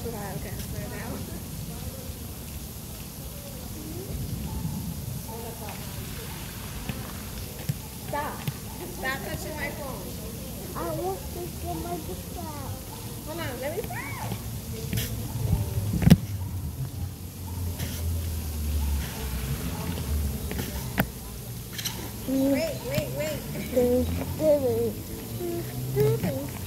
too high. Okay, slow down. Stop. Stop touching my phone. I want to get my book out. Hold on, let me try. Wait. There's